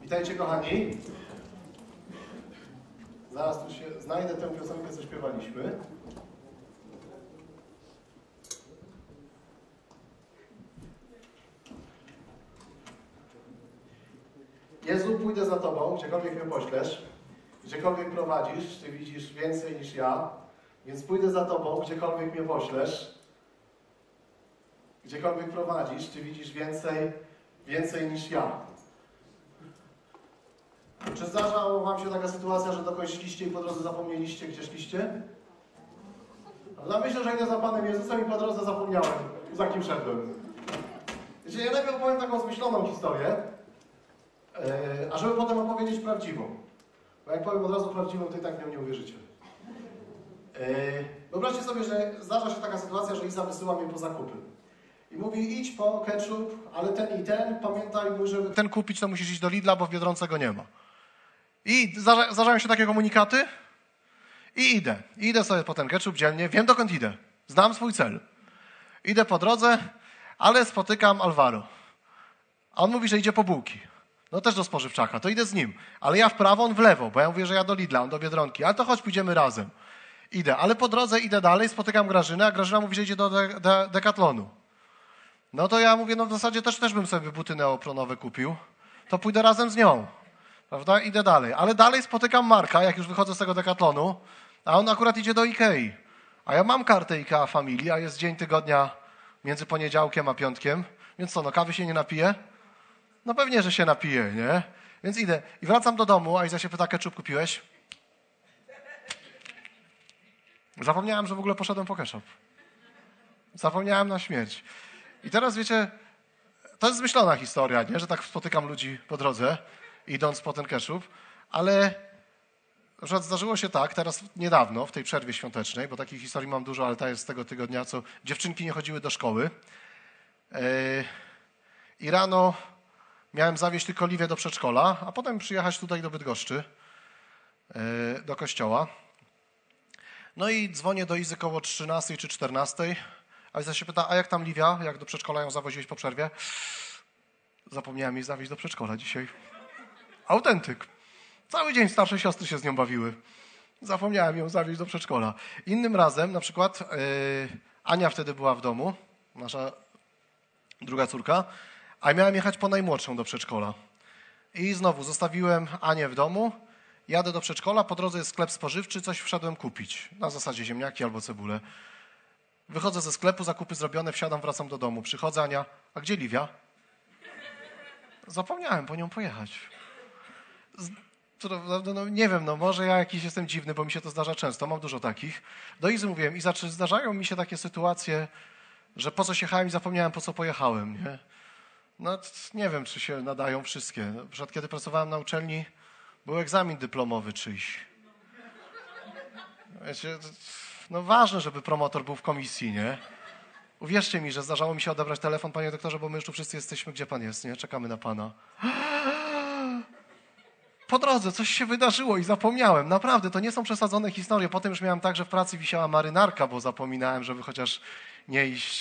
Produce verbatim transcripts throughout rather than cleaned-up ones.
Witajcie kochani. Zaraz tu się znajdę tę piosenkę, co śpiewaliśmy. Jezu, pójdę za Tobą, gdziekolwiek mnie poślesz, gdziekolwiek prowadzisz, Ty widzisz więcej niż ja, więc pójdę za Tobą, gdziekolwiek mnie poślesz, gdziekolwiek prowadzisz, Ty widzisz więcej, więcej niż ja. Czy zdarzała Wam się taka sytuacja, że dokądś szliście i po drodze zapomnieliście, gdzie szliście? No myślę, że idę za Panem Jezusem i po drodze zapomniałem, za kim szedłem. Wiecie, ja najpierw opowiem taką zmyśloną historię, yy, a żeby potem opowiedzieć prawdziwą. Bo jak powiem od razu prawdziwą, to i tak nią nie uwierzycie. Yy, wyobraźcie sobie, że zdarza się taka sytuacja, że Iza wysyła mnie po zakupy. I mówi, idź po ketchup, ale ten i ten, pamiętaj, żeby ten kupić, to musisz iść do Lidla, bo w Biedronce go nie ma. I zdarzają się takie komunikaty i idę. I idę sobie po ten ketchup dzielnie, wiem dokąd idę. Znam swój cel. Idę po drodze, ale spotykam Alvaro. A on mówi, że idzie po bułki. No też do spożywczaka, to idę z nim. Ale ja w prawo, on w lewo, bo ja mówię, że ja do Lidla, on do Biedronki. Ale to chodź, pójdziemy razem. Idę, ale po drodze idę dalej, spotykam Grażynę, a Grażyna mówi, że idzie do de de Decathlonu. No to ja mówię, no w zasadzie też, też bym sobie buty neopronowe kupił. To pójdę razem z nią. Prawda? Idę dalej. Ale dalej spotykam Marka, jak już wychodzę z tego Decathlonu, a on akurat idzie do Ikei. A ja mam kartę Ikea Family, a jest dzień tygodnia między poniedziałkiem a piątkiem. Więc co, no kawy się nie napije? No pewnie, że się napije, nie? Więc idę. I wracam do domu, a Iza się pyta, ketchup kupiłeś? Zapomniałem, że w ogóle poszedłem po ketchup. Zapomniałem na śmierć. I teraz wiecie, to jest zmyślona historia, nie? Że tak spotykam ludzi po drodze, idąc po ten ketchup, ale na przykład zdarzyło się tak, teraz niedawno, w tej przerwie świątecznej, bo takich historii mam dużo, ale ta jest z tego tygodnia, co dziewczynki nie chodziły do szkoły. Yy, I rano miałem zawieźć tylko Liwię do przedszkola, a potem przyjechać tutaj do Bydgoszczy, yy, do kościoła. No i dzwonię do Izy koło trzynastej czy czternastej, a Iza się pyta, a jak tam Liwia, jak do przedszkola ją zawoziłeś po przerwie? Zapomniałem jej zawieźć do przedszkola dzisiaj. Autentyk. Cały dzień starsze siostry się z nią bawiły. Zapomniałem ją zawieźć do przedszkola. Innym razem, na przykład, yy, Ania wtedy była w domu, nasza druga córka, a miałem jechać po najmłodszą do przedszkola. I znowu zostawiłem Anię w domu, jadę do przedszkola, po drodze jest sklep spożywczy, coś wszedłem kupić. Na zasadzie ziemniaki albo cebulę. Wychodzę ze sklepu, zakupy zrobione, wsiadam, wracam do domu. Przychodzę, Ania, a gdzie Liwia? Zapomniałem po nią pojechać. No, nie wiem, no może ja jakiś jestem dziwny, bo mi się to zdarza często, mam dużo takich. Do Izy mówiłem, Iza, czy zdarzają mi się takie sytuacje, że po coś jechałem i zapomniałem, po co pojechałem, nie? No nie wiem, czy się nadają wszystkie. Na przykład, kiedy pracowałem na uczelni, był egzamin dyplomowy czyjś. Wiecie, no ważne, żeby promotor był w komisji, nie? Uwierzcie mi, że zdarzało mi się odebrać telefon, panie doktorze, bo my już tu wszyscy jesteśmy, gdzie pan jest, nie? Czekamy na pana. Po drodze coś się wydarzyło i zapomniałem. Naprawdę, to nie są przesadzone historie. Potem już miałem tak, że w pracy wisiała marynarka, bo zapominałem, żeby chociaż nie iść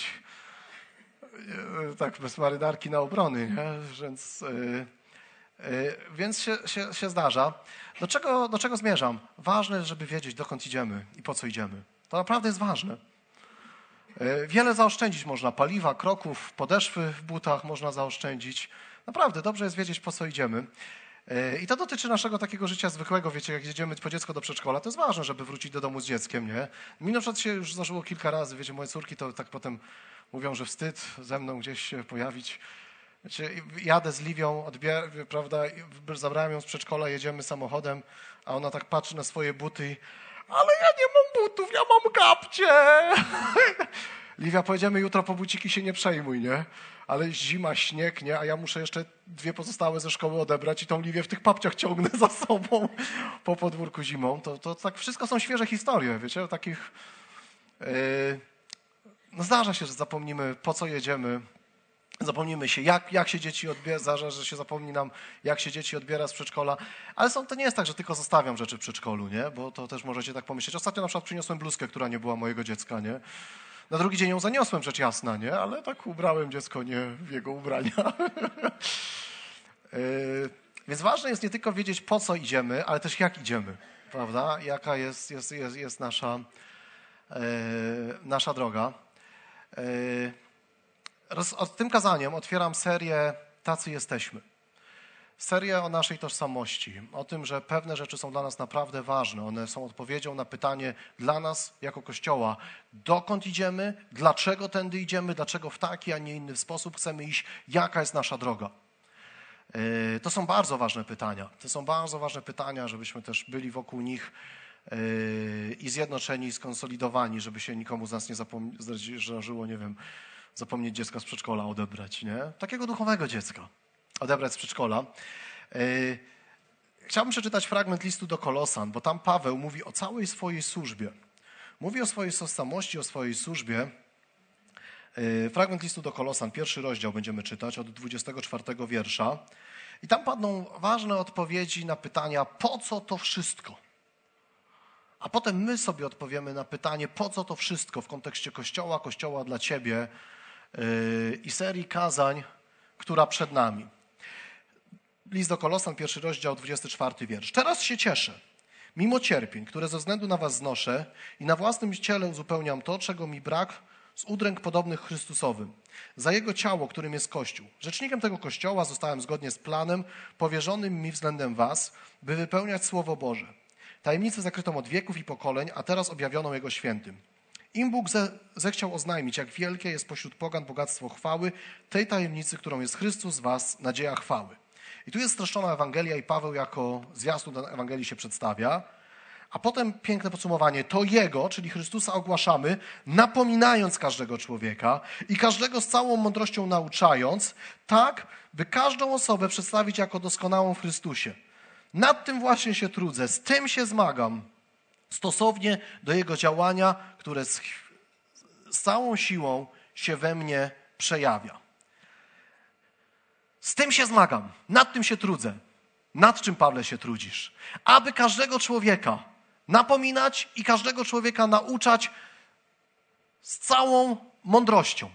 tak bez marynarki na obrony, nie? Więc, yy, yy, więc się, się, się zdarza. Do czego, do czego zmierzam? Ważne, żeby wiedzieć, dokąd idziemy i po co idziemy. To naprawdę jest ważne. Yy, wiele zaoszczędzić można. Paliwa, kroków, podeszwy w butach można zaoszczędzić. Naprawdę, dobrze jest wiedzieć, po co idziemy. I to dotyczy naszego takiego życia zwykłego, wiecie, jak jedziemy po dziecko do przedszkola, to jest ważne, żeby wrócić do domu z dzieckiem, nie? Mi na przykład się już zdarzyło kilka razy, wiecie, moje córki to tak potem mówią, że wstyd ze mną gdzieś się pojawić. Wiecie, jadę z Liwią, odbier- prawda, zabrałem ją z przedszkola, jedziemy samochodem, a ona tak patrzy na swoje buty i ale ja nie mam butów, ja mam kapcie! Liwia, pojedziemy jutro po buciki, się nie przejmuj, nie? Ale zima, śnieg, nie? A ja muszę jeszcze dwie pozostałe ze szkoły odebrać i tą Liwię w tych papciach ciągnę za sobą po podwórku zimą. To, to tak wszystko są świeże historie, wiecie? Takich... Yy... No zdarza się, że zapomnimy, po co jedziemy. Zapomnimy się, jak, jak się dzieci odbiera, zdarza, że się zapomni nam, jak się dzieci odbiera z przedszkola. Ale są, to nie jest tak, że tylko zostawiam rzeczy w przedszkolu, nie? Bo to też możecie tak pomyśleć. Ostatnio na przykład przyniosłem bluzkę, która nie była mojego dziecka, nie? Na drugi dzień ją zaniosłem, rzecz jasna, nie? Ale tak ubrałem dziecko nie w jego ubrania. Więc ważne jest nie tylko wiedzieć, po co idziemy, ale też jak idziemy, prawda? Jaka jest, jest, jest, jest nasza, e, nasza droga. E, roz, od tym kazaniem otwieram serię Tacy jesteśmy. Serię o naszej tożsamości, o tym, że pewne rzeczy są dla nas naprawdę ważne. One są odpowiedzią na pytanie dla nas jako Kościoła, dokąd idziemy, dlaczego tędy idziemy, dlaczego w taki, a nie inny sposób chcemy iść, jaka jest nasza droga. To są bardzo ważne pytania. To są bardzo ważne pytania, żebyśmy też byli wokół nich i zjednoczeni, skonsolidowani, żeby się nikomu z nas nie zdarzyło, nie wiem, zapomnieć dziecka z przedszkola odebrać, nie? Takiego duchowego dziecka odebrać z przedszkola. Chciałbym przeczytać fragment listu do Kolosan, bo tam Paweł mówi o całej swojej służbie. Mówi o swojej tożsamości, o swojej służbie. Fragment listu do Kolosan, pierwszy rozdział będziemy czytać od dwudziestego czwartego wiersza. I tam padną ważne odpowiedzi na pytania, po co to wszystko? A potem my sobie odpowiemy na pytanie, po co to wszystko w kontekście Kościoła, Kościoła dla Ciebie i serii kazań, która przed nami. List do Kolosan, pierwszy rozdział, dwudziesty czwarty wiersz. Teraz się cieszę, mimo cierpień, które ze względu na was znoszę i na własnym ciele uzupełniam to, czego mi brak z udręk podobnych Chrystusowym, za Jego ciało, którym jest Kościół. Rzecznikiem tego Kościoła zostałem zgodnie z planem powierzonym mi względem was, by wypełniać Słowo Boże. Tajemnicę zakrytą od wieków i pokoleń, a teraz objawioną Jego świętym. Im Bóg ze, zechciał oznajmić, jak wielkie jest pośród pogan bogactwo chwały, tej tajemnicy, którą jest Chrystus w was, nadzieja chwały. I tu jest streszczona Ewangelia i Paweł jako zwiastun do Ewangelii się przedstawia. A potem piękne podsumowanie. To Jego, czyli Chrystusa, ogłaszamy, napominając każdego człowieka i każdego z całą mądrością nauczając, tak, by każdą osobę przedstawić jako doskonałą w Chrystusie. Nad tym właśnie się trudzę, z tym się zmagam, stosownie do Jego działania, które z, z całą siłą się we mnie przejawia. Z tym się zmagam, nad tym się trudzę. Nad czym, Pawle, się trudzisz? Aby każdego człowieka napominać i każdego człowieka nauczać z całą mądrością.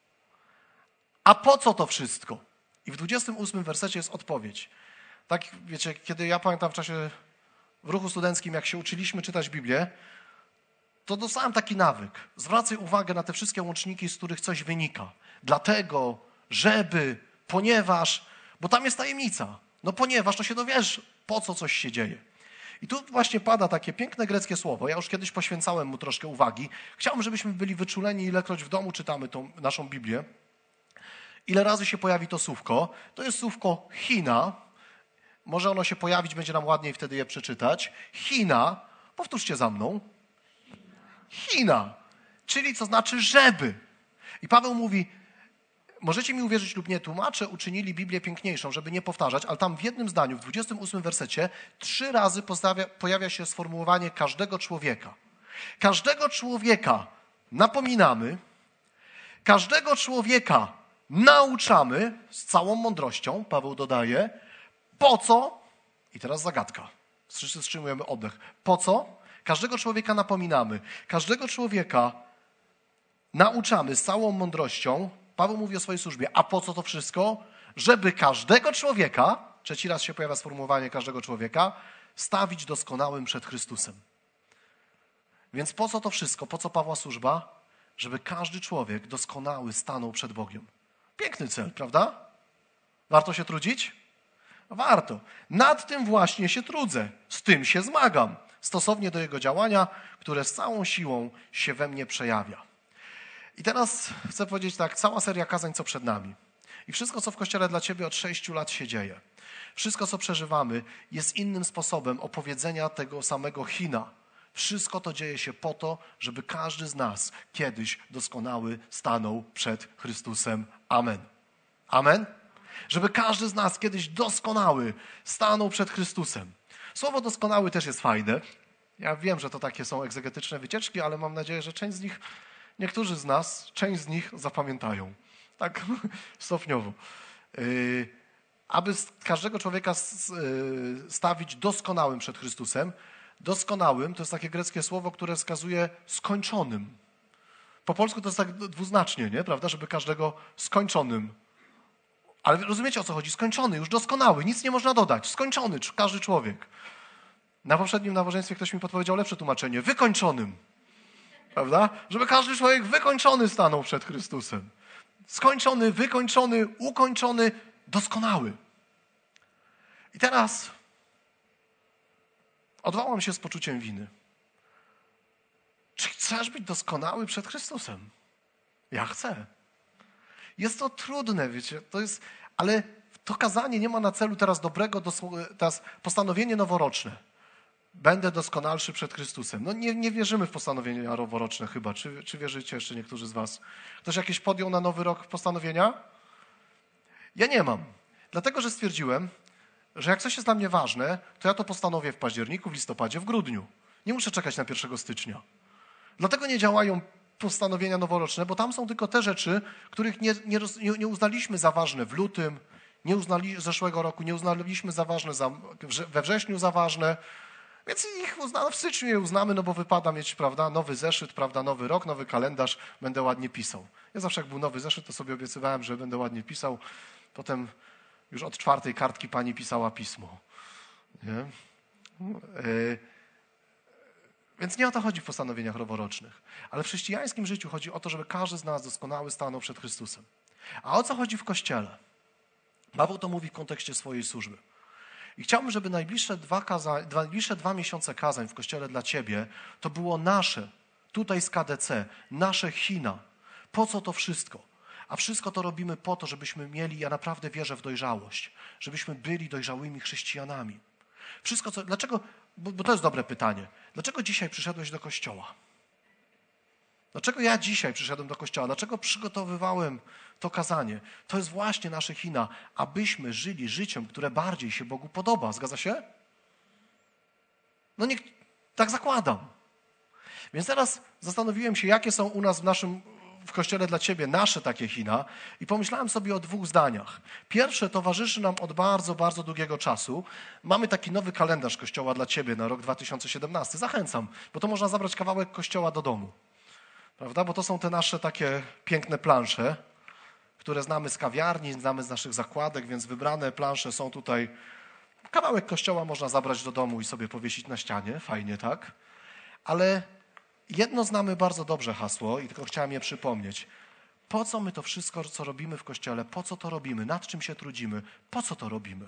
A po co to wszystko? I w dwudziestym ósmym wersecie jest odpowiedź. Tak, wiecie, kiedy ja pamiętam w czasie w ruchu studenckim, jak się uczyliśmy czytać Biblię, to dostałem taki nawyk. Zwracaj uwagę na te wszystkie łączniki, z których coś wynika. Dlatego, żeby, ponieważ, bo tam jest tajemnica. No ponieważ, to się dowiesz, po co coś się dzieje. I tu właśnie pada takie piękne greckie słowo. Ja już kiedyś poświęcałem mu troszkę uwagi. Chciałbym, żebyśmy byli wyczuleni, ilekroć w domu czytamy tą naszą Biblię. Ile razy się pojawi to słówko? To jest słówko China. Może ono się pojawić, będzie nam ładniej wtedy je przeczytać. China. Powtórzcie za mną. China. Czyli co znaczy żeby. I Paweł mówi, możecie mi uwierzyć lub nie, tłumacze uczynili Biblię piękniejszą, żeby nie powtarzać, ale tam w jednym zdaniu, w dwudziestym ósmym wersecie, trzy razy postawia, pojawia się sformułowanie każdego człowieka. Każdego człowieka napominamy, każdego człowieka nauczamy z całą mądrością, Paweł dodaje, po co, i teraz zagadka, wszyscy wstrzymujemy oddech, po co? Każdego człowieka napominamy, każdego człowieka nauczamy z całą mądrością. Paweł mówi o swojej służbie. A po co to wszystko? Żeby każdego człowieka, trzeci raz się pojawia sformułowanie każdego człowieka, stawić doskonałym przed Chrystusem. Więc po co to wszystko? Po co Pawła służba? Żeby każdy człowiek doskonały stanął przed Bogiem. Piękny cel, prawda? Warto się trudzić? Warto. Nad tym właśnie się trudzę. Z tym się zmagam. Stosownie do Jego działania, które z całą siłą się we mnie przejawia. I teraz chcę powiedzieć tak, cała seria kazań, co przed nami. I wszystko, co w Kościele dla Ciebie od sześciu lat się dzieje. Wszystko, co przeżywamy, jest innym sposobem opowiedzenia tego samego China. Wszystko to dzieje się po to, żeby każdy z nas kiedyś doskonały stanął przed Chrystusem. Amen. Amen? Żeby każdy z nas kiedyś doskonały stanął przed Chrystusem. Słowo doskonały też jest fajne. Ja wiem, że to takie są egzegetyczne wycieczki, ale mam nadzieję, że część z nich, niektórzy z nas, część z nich zapamiętają. Tak stopniowo. Yy, aby każdego człowieka stawić doskonałym przed Chrystusem. Doskonałym to jest takie greckie słowo, które wskazuje skończonym. Po polsku to jest tak dwuznacznie, nie? Prawda? Żeby każdego skończonym Ale rozumiecie, o co chodzi? Skończony, już doskonały, nic nie można dodać. Skończony, każdy człowiek. Na poprzednim nabożeństwie ktoś mi podpowiedział lepsze tłumaczenie. Wykończonym. Prawda? Żeby każdy człowiek wykończony stanął przed Chrystusem. Skończony, wykończony, ukończony, doskonały. I teraz odwołam się z poczuciem winy. Czy chcesz być doskonały przed Chrystusem? Ja chcę. Jest to trudne, wiecie, to jest, ale to kazanie nie ma na celu teraz dobrego, teraz postanowienie noworoczne. Będę doskonalszy przed Chrystusem. No nie, nie wierzymy w postanowienia noworoczne chyba. Czy, czy wierzycie jeszcze niektórzy z was? Ktoś jakieś podjął na nowy rok postanowienia? Ja nie mam. Dlatego, że stwierdziłem, że jak coś jest dla mnie ważne, to ja to postanowię w październiku, w listopadzie, w grudniu. Nie muszę czekać na pierwszego stycznia. Dlatego nie działają postanowienia noworoczne, bo tam są tylko te rzeczy, których nie, nie, nie uznaliśmy za ważne w lutym, nie uznali zeszłego roku, nie uznaliśmy za ważne za, we wrześniu za ważne, więc ich uznano, w styczniu je uznamy, no bo wypada mieć, prawda, nowy zeszyt, prawda, nowy rok, nowy kalendarz, będę ładnie pisał. Ja zawsze jak był nowy zeszyt, to sobie obiecywałem, że będę ładnie pisał. Potem już od czwartej kartki pani pisała pismo. Nie? Yy. Więc nie o to chodzi w postanowieniach noworocznych. Ale w chrześcijańskim życiu chodzi o to, żeby każdy z nas doskonały stanął przed Chrystusem. A o co chodzi w Kościele? Paweł to mówi w kontekście swojej służby. I chciałbym, żeby najbliższe dwa, kaza- dwa, najbliższe dwa miesiące kazań w Kościele dla Ciebie to było nasze, tutaj z K D C, nasze China. Po co to wszystko? A wszystko to robimy po to, żebyśmy mieli, ja naprawdę wierzę w dojrzałość, żebyśmy byli dojrzałymi chrześcijanami. Wszystko, co, dlaczego, bo, bo to jest dobre pytanie, dlaczego dzisiaj przyszedłeś do Kościoła? Dlaczego ja dzisiaj przyszedłem do Kościoła? Dlaczego przygotowywałem to kazanie? To jest właśnie nasze China, abyśmy żyli życiem, które bardziej się Bogu podoba. Zgadza się? No niech, tak zakładam. Więc teraz zastanowiłem się, jakie są u nas w naszym, w Kościele dla Ciebie nasze takie China i pomyślałem sobie o dwóch zdaniach. Pierwsze towarzyszy nam od bardzo, bardzo długiego czasu. Mamy taki nowy kalendarz Kościoła dla Ciebie na rok dwa tysiące siedemnasty. Zachęcam, bo to można zabrać kawałek Kościoła do domu. Prawda? Bo to są te nasze takie piękne plansze, które znamy z kawiarni, znamy z naszych zakładek, więc wybrane plansze są tutaj. Kawałek Kościoła można zabrać do domu i sobie powiesić na ścianie. Fajnie, tak? Ale jedno znamy bardzo dobrze hasło i tylko chciałem je przypomnieć. Po co my to wszystko, co robimy w Kościele, po co to robimy, nad czym się trudzimy, po co to robimy?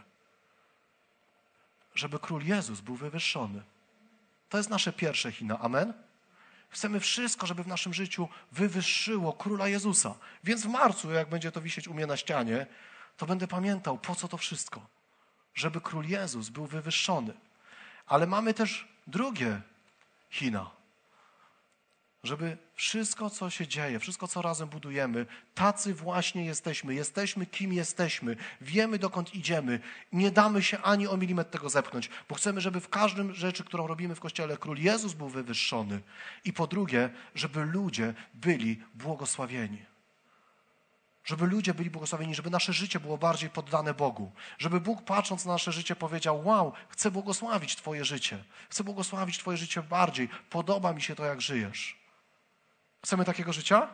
Żeby Król Jezus był wywyższony. To jest nasze pierwsze China. Amen? Chcemy wszystko, żeby w naszym życiu wywyższyło Króla Jezusa. Więc w marcu, jak będzie to wisieć u mnie na ścianie, to będę pamiętał, po co to wszystko. Żeby Król Jezus był wywyższony. Ale mamy też drugie China. Żeby wszystko, co się dzieje, wszystko, co razem budujemy, tacy właśnie jesteśmy. Jesteśmy, kim jesteśmy. Wiemy, dokąd idziemy. Nie damy się ani o milimetr tego zepchnąć, bo chcemy, żeby w każdym rzeczy, którą robimy w Kościele, Król Jezus był wywyższony. I po drugie, żeby ludzie byli błogosławieni. Żeby ludzie byli błogosławieni, żeby nasze życie było bardziej poddane Bogu. Żeby Bóg, patrząc na nasze życie, powiedział: wow, chcę błogosławić Twoje życie. Chcę błogosławić Twoje życie bardziej. Podoba mi się to, jak żyjesz. Chcemy takiego życia?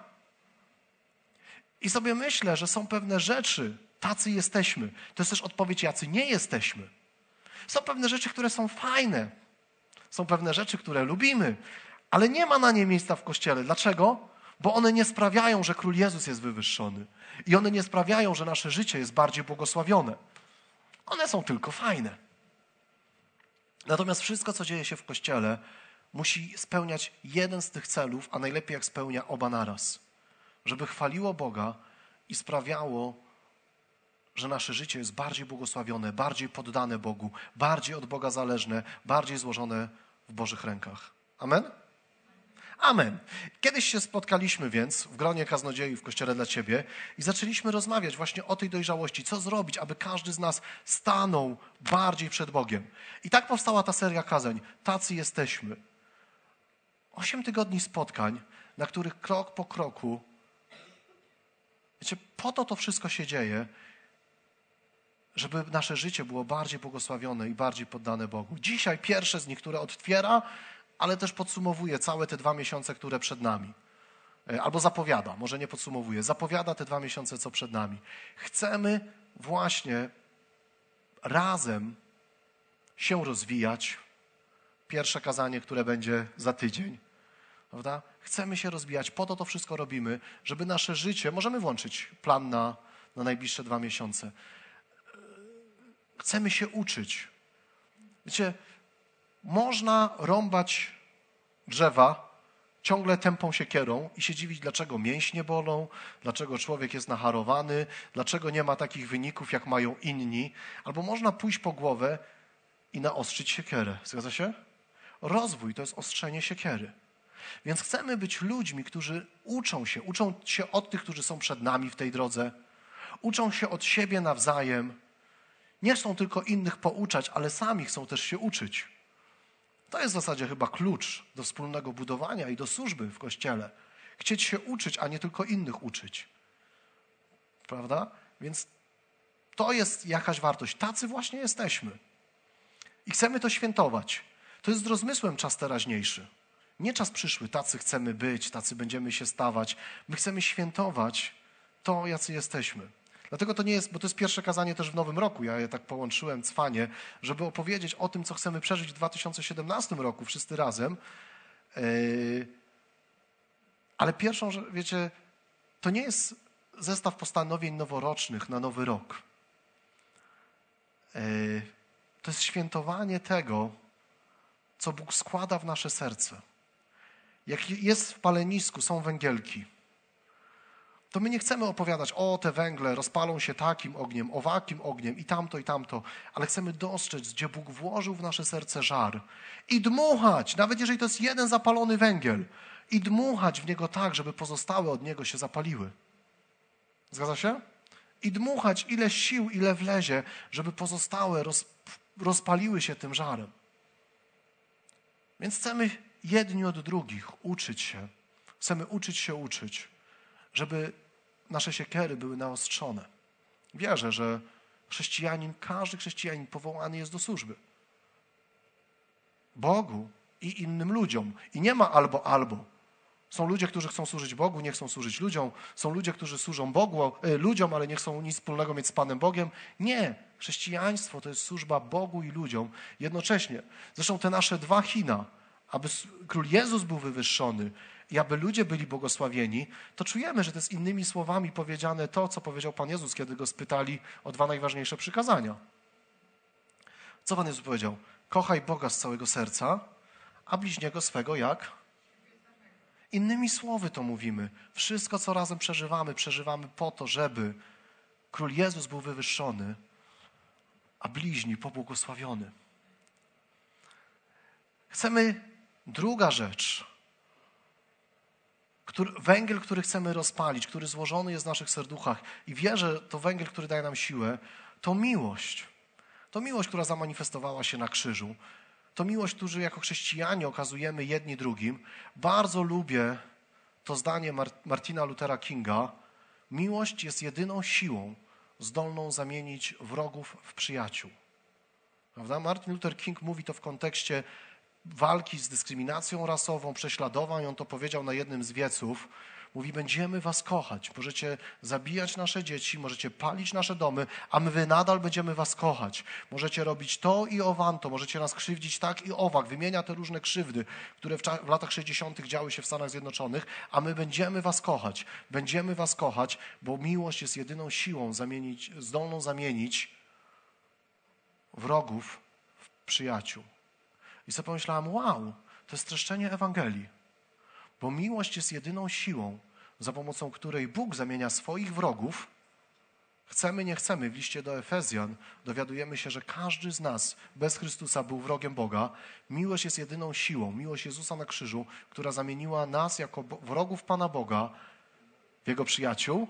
I sobie myślę, że są pewne rzeczy, tacy jesteśmy. To jest też odpowiedź, jacy nie jesteśmy. Są pewne rzeczy, które są fajne. Są pewne rzeczy, które lubimy, ale nie ma na nie miejsca w Kościele. Dlaczego? Bo one nie sprawiają, że Król Jezus jest wywyższony. I one nie sprawiają, że nasze życie jest bardziej błogosławione. One są tylko fajne. Natomiast wszystko, co dzieje się w Kościele, musi spełniać jeden z tych celów, a najlepiej jak spełnia oba naraz. Żeby chwaliło Boga i sprawiało, że nasze życie jest bardziej błogosławione, bardziej poddane Bogu, bardziej od Boga zależne, bardziej złożone w Bożych rękach. Amen? Amen. Kiedyś się spotkaliśmy więc w gronie kaznodziei w Kościele dla Ciebie i zaczęliśmy rozmawiać właśnie o tej dojrzałości. Co zrobić, aby każdy z nas stanął bardziej przed Bogiem. I tak powstała ta seria kazań. Tacy jesteśmy. Osiem tygodni spotkań, na których krok po kroku, wiecie, po to to wszystko się dzieje, żeby nasze życie było bardziej błogosławione i bardziej poddane Bogu. Dzisiaj pierwsze z nich, które otwiera, ale też podsumowuje całe te dwa miesiące, które przed nami. Albo zapowiada, może nie podsumowuje, zapowiada te dwa miesiące, co przed nami. Chcemy właśnie razem się rozwijać. Pierwsze kazanie, które będzie za tydzień. Prawda? Chcemy się rozwijać, po to to wszystko robimy, żeby nasze życie, możemy włączyć plan na, na najbliższe dwa miesiące. Chcemy się uczyć. Wiecie, można rąbać drzewa ciągle tępą siekierą i się dziwić, dlaczego mięśnie bolą, dlaczego człowiek jest nacharowany, dlaczego nie ma takich wyników, jak mają inni. Albo można pójść po głowę i naostrzyć siekierę. Zgadza się? Rozwój to jest ostrzenie siekiery. Więc chcemy być ludźmi, którzy uczą się, uczą się od tych, którzy są przed nami w tej drodze, uczą się od siebie nawzajem. Nie chcą tylko innych pouczać, ale sami chcą też się uczyć. To jest w zasadzie chyba klucz do wspólnego budowania i do służby w Kościele. Chcieć się uczyć, a nie tylko innych uczyć. Prawda? Więc to jest jakaś wartość. Tacy właśnie jesteśmy. I chcemy to świętować. To jest z rozmysłem czas teraźniejszy. Nie czas przyszły. Tacy chcemy być, tacy będziemy się stawać. My chcemy świętować to, jacy jesteśmy. Dlatego to nie jest, bo to jest pierwsze kazanie też w nowym roku. Ja je tak połączyłem cwanie, żeby opowiedzieć o tym, co chcemy przeżyć w dwa tysiące siedemnastym roku, wszyscy razem. Yy, ale pierwszą, że wiecie, to nie jest zestaw postanowień noworocznych na nowy rok. Yy, to jest świętowanie tego, co Bóg składa w nasze serce. Jak jest w palenisku, są węgielki, to my nie chcemy opowiadać, o te węgle rozpalą się takim ogniem, owakim ogniem i tamto, i tamto, ale chcemy dostrzec, gdzie Bóg włożył w nasze serce żar i dmuchać, nawet jeżeli to jest jeden zapalony węgiel, i dmuchać w niego tak, żeby pozostałe od niego się zapaliły. Zgadza się? I dmuchać ile sił, ile wlezie, żeby pozostałe roz, rozpaliły się tym żarem. Więc chcemy jedni od drugich uczyć się. Chcemy uczyć się uczyć, żeby nasze siekiery były naostrzone. Wierzę, że chrześcijanin, każdy chrześcijanin powołany jest do służby. Bogu i innym ludziom. I nie ma albo, albo. Są ludzie, którzy chcą służyć Bogu, nie chcą służyć ludziom. Są ludzie, którzy służą Bogu, y, ludziom, ale nie chcą nic wspólnego mieć z Panem Bogiem. Nie. Chrześcijaństwo to jest służba Bogu i ludziom jednocześnie. Zresztą te nasze dwa China, aby Król Jezus był wywyższony i aby ludzie byli błogosławieni, to czujemy, że to jest innymi słowami powiedziane to, co powiedział Pan Jezus, kiedy Go spytali o dwa najważniejsze przykazania. Co Pan Jezus powiedział? Kochaj Boga z całego serca, a bliźniego swego jak? Innymi słowy to mówimy. Wszystko, co razem przeżywamy, przeżywamy po to, żeby Król Jezus był wywyższony, a bliźni pobłogosławiony. Chcemy, druga rzecz, który, węgiel, który chcemy rozpalić, który złożony jest w naszych serduchach i wierzę, to węgiel, który daje nam siłę, to miłość. To miłość, która zamanifestowała się na krzyżu. To miłość, którą jako chrześcijanie okazujemy jedni drugim. Bardzo lubię to zdanie Martina Luthera Kinga. Miłość jest jedyną siłą zdolną zamienić wrogów w przyjaciół. Prawda? Martin Luther King mówi to w kontekście walki z dyskryminacją rasową, prześladowań. On to powiedział na jednym z wieców. Mówi, będziemy was kochać. Możecie zabijać nasze dzieci, możecie palić nasze domy, a my nadal będziemy was kochać. Możecie robić to i owanto, możecie nas krzywdzić tak i owak. Wymienia te różne krzywdy, które w, w latach sześćdziesiątych działy się w Stanach Zjednoczonych, a my będziemy was kochać. Będziemy was kochać, bo miłość jest jedyną siłą zamienić, zdolną zamienić wrogów w przyjaciół. I sobie pomyślałem, wow, to jest streszczenie Ewangelii. Bo miłość jest jedyną siłą, za pomocą której Bóg zamienia swoich wrogów. Chcemy, nie chcemy, w liście do Efezjan dowiadujemy się, że każdy z nas bez Chrystusa był wrogiem Boga. Miłość jest jedyną siłą, miłość Jezusa na krzyżu, która zamieniła nas jako wrogów Pana Boga w Jego przyjaciół,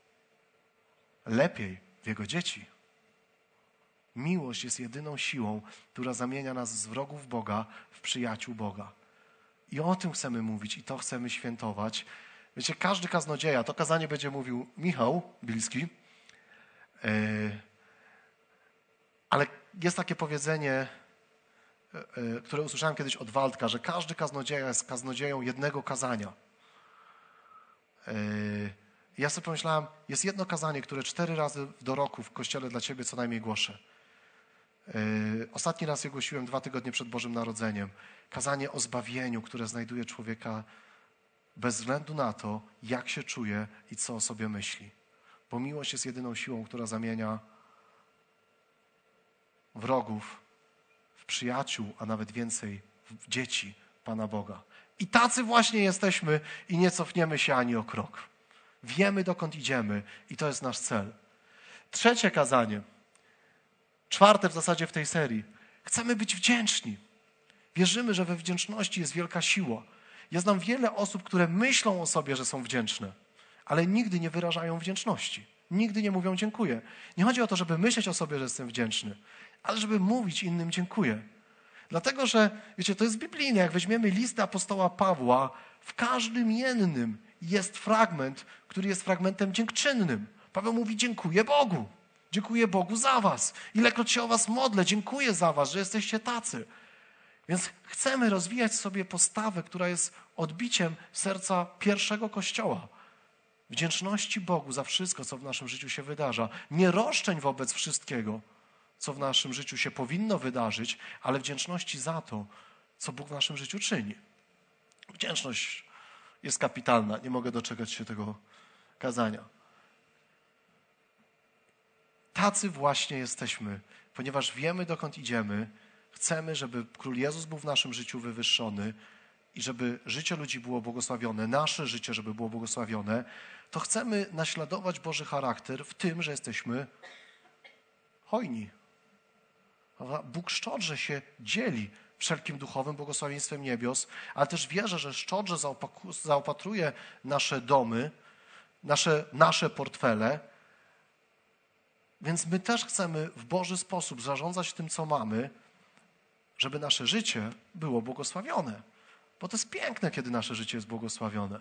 lepiej w Jego dzieci. Miłość jest jedyną siłą, która zamienia nas z wrogów Boga w przyjaciół Boga. I o tym chcemy mówić i to chcemy świętować. Wiecie, każdy kaznodzieja, to kazanie będzie mówił Michał Bilski, yy, ale jest takie powiedzenie, yy, które usłyszałem kiedyś od Waldka, że każdy kaznodzieja jest kaznodzieją jednego kazania. Yy, I ja sobie pomyślałem, jest jedno kazanie, które cztery razy do roku w kościele dla ciebie co najmniej głoszę. Yy, ostatni raz je głosiłem dwa tygodnie przed Bożym Narodzeniem. Kazanie o zbawieniu, które znajduje człowieka bez względu na to, jak się czuje i co o sobie myśli. Bo miłość jest jedyną siłą, która zamienia wrogów w przyjaciół, a nawet więcej w dzieci Pana Boga. I tacy właśnie jesteśmy i nie cofniemy się ani o krok. Wiemy, dokąd idziemy i to jest nasz cel. Trzecie kazanie, czwarte w zasadzie w tej serii. Chcemy być wdzięczni. Wierzymy, że we wdzięczności jest wielka siła. Ja znam wiele osób, które myślą o sobie, że są wdzięczne, ale nigdy nie wyrażają wdzięczności. Nigdy nie mówią dziękuję. Nie chodzi o to, żeby myśleć o sobie, że jestem wdzięczny, ale żeby mówić innym dziękuję. Dlatego, że, wiecie, to jest biblijne. Jak weźmiemy list apostoła Pawła, w każdym jednym jest fragment, który jest fragmentem dziękczynnym. Paweł mówi, dziękuję Bogu. Dziękuję Bogu za was. Ilekroć się o was modlę, dziękuję za was, że jesteście tacy. Więc chcemy rozwijać sobie postawę, która jest odbiciem serca pierwszego Kościoła. Wdzięczności Bogu za wszystko, co w naszym życiu się wydarza. Nie roszczeń wobec wszystkiego, co w naszym życiu się powinno wydarzyć, ale wdzięczności za to, co Bóg w naszym życiu czyni. Wdzięczność jest kapitalna. Nie mogę doczekać się tego kazania. Tacy właśnie jesteśmy, ponieważ wiemy, dokąd idziemy. Chcemy, żeby Król Jezus był w naszym życiu wywyższony i żeby życie ludzi było błogosławione, nasze życie, żeby było błogosławione, to chcemy naśladować Boży charakter w tym, że jesteśmy hojni. Bóg szczodrze się dzieli wszelkim duchowym błogosławieństwem niebios, ale też wierzę, że szczodrze zaopatruje nasze domy, nasze, nasze portfele, więc my też chcemy w Boży sposób zarządzać tym, co mamy, żeby nasze życie było błogosławione. Bo to jest piękne, kiedy nasze życie jest błogosławione.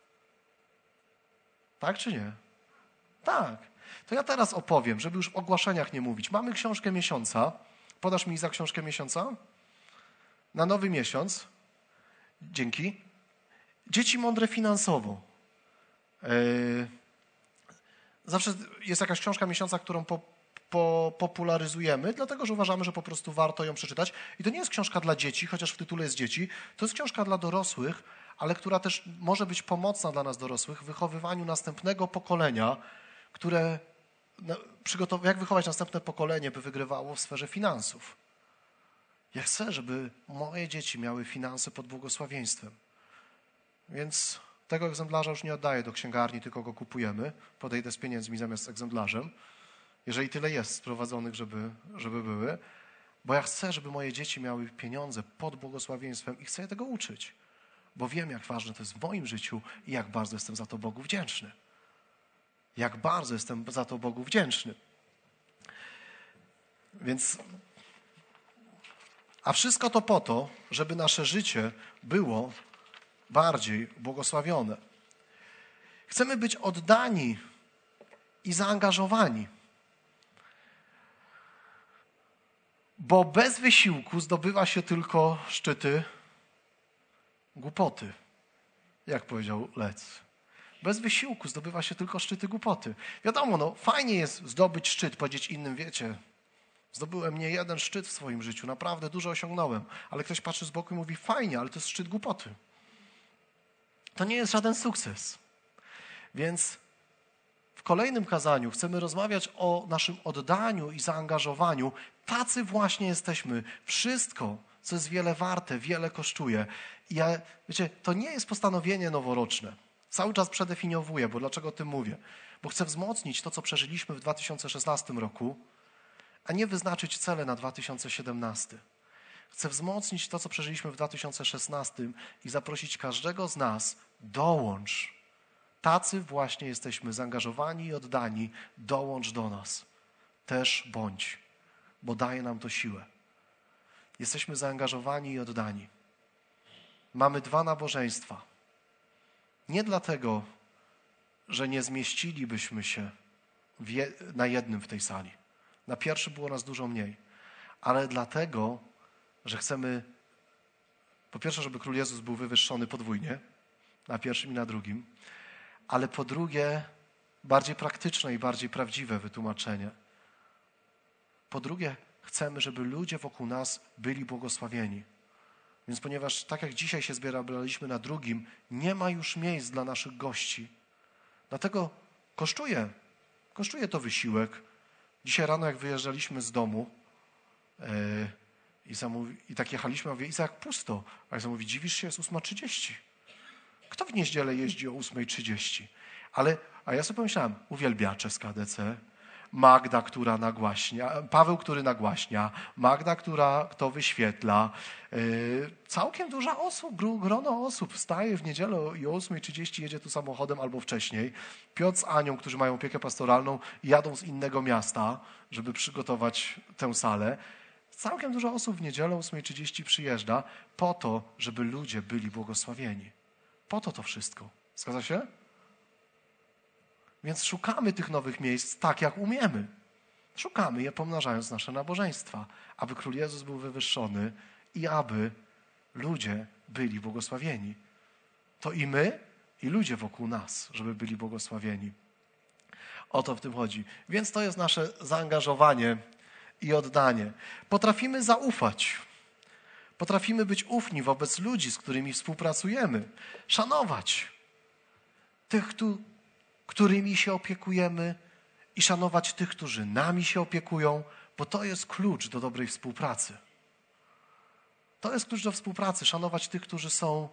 Tak czy nie? Tak. To ja teraz opowiem, żeby już w ogłaszeniach nie mówić. Mamy książkę miesiąca. Podasz mi za książkę miesiąca? Na nowy miesiąc. Dzięki. Dzieci mądre finansowo. Yy... Zawsze jest jakaś książka miesiąca, którą po, po, popularyzujemy, dlatego że uważamy, że po prostu warto ją przeczytać. I to nie jest książka dla dzieci, chociaż w tytule jest dzieci. To jest książka dla dorosłych, ale która też może być pomocna dla nas dorosłych w wychowywaniu następnego pokolenia, które przygotow- jak wychować następne pokolenie, by wygrywało w sferze finansów. Ja chcę, żeby moje dzieci miały finanse pod błogosławieństwem. Więc tego egzemplarza już nie oddaję do księgarni, tylko go kupujemy. Podejdę z pieniędzmi zamiast z egzemplarzem. Jeżeli tyle jest sprowadzonych, żeby, żeby były. Bo ja chcę, żeby moje dzieci miały pieniądze pod błogosławieństwem i chcę je tego uczyć. Bo wiem, jak ważne to jest w moim życiu i jak bardzo jestem za to Bogu wdzięczny. Jak bardzo jestem za to Bogu wdzięczny. Więc, a wszystko to po to, żeby nasze życie było bardziej błogosławione. Chcemy być oddani i zaangażowani. Bo bez wysiłku zdobywa się tylko szczyty głupoty, jak powiedział Lec. Bez wysiłku zdobywa się tylko szczyty głupoty. Wiadomo, no fajnie jest zdobyć szczyt, powiedzieć innym, wiecie, zdobyłem nie jeden szczyt w swoim życiu, naprawdę dużo osiągnąłem, ale ktoś patrzy z boku i mówi, fajnie, ale to jest szczyt głupoty. To nie jest żaden sukces. Więc w kolejnym kazaniu chcemy rozmawiać o naszym oddaniu i zaangażowaniu. Tacy właśnie jesteśmy. Wszystko, co jest wiele warte, wiele kosztuje. I ja, wiecie, to nie jest postanowienie noworoczne. Cały czas przedefiniowuję, bo dlaczego o tym mówię? Bo chcę wzmocnić to, co przeżyliśmy w dwa tysiące szesnastym roku, a nie wyznaczyć cele na dwa tysiące siedemnasty. Chcę wzmocnić to, co przeżyliśmy w dwa tysiące szesnastym i zaprosić każdego z nas, dołącz. Tacy właśnie jesteśmy, zaangażowani i oddani, dołącz do nas. Też bądź, bo daje nam to siłę. Jesteśmy zaangażowani i oddani. Mamy dwa nabożeństwa. Nie dlatego, że nie zmieścilibyśmy się je, na jednym w tej sali. Na pierwszym było nas dużo mniej. Ale dlatego, że chcemy, po pierwsze, żeby Król Jezus był wywyższony podwójnie, na pierwszym i na drugim, ale po drugie, bardziej praktyczne i bardziej prawdziwe wytłumaczenie. Po drugie, chcemy, żeby ludzie wokół nas byli błogosławieni. Więc ponieważ tak jak dzisiaj się zbieraliśmy na drugim, nie ma już miejsc dla naszych gości. Dlatego kosztuje, kosztuje to wysiłek. Dzisiaj rano, jak wyjeżdżaliśmy z domu yy, i, zamówi, i tak jechaliśmy, a mówię, Iza, jak pusto. A Iza mówi, dziwisz się, jest ósma trzydzieści. Kto w niedzielę jeździ o ósma trzydzieści? Ale, a ja sobie pomyślałem, uwielbiacze z K D C, Magda, która nagłaśnia, Paweł, który nagłaśnia, Magda, która to wyświetla. Yy, całkiem duża osób, grono osób wstaje w niedzielę i o ósma trzydzieści jedzie tu samochodem albo wcześniej. Piotr z Anią, którzy mają opiekę pastoralną, jadą z innego miasta, żeby przygotować tę salę. Całkiem dużo osób w niedzielę o ósma trzydzieści przyjeżdża po to, żeby ludzie byli błogosławieni. Po to to wszystko. Zgadza się? Więc szukamy tych nowych miejsc tak, jak umiemy. Szukamy je, pomnażając nasze nabożeństwa, aby Król Jezus był wywyższony i aby ludzie byli błogosławieni. To i my, i ludzie wokół nas, żeby byli błogosławieni. O to w tym chodzi. Więc to jest nasze zaangażowanie i oddanie. Potrafimy zaufać. Potrafimy być ufni wobec ludzi, z którymi współpracujemy. Szanować tych, którymi się opiekujemy i szanować tych, którzy nami się opiekują, bo to jest klucz do dobrej współpracy. To jest klucz do współpracy. Szanować tych, którzy są,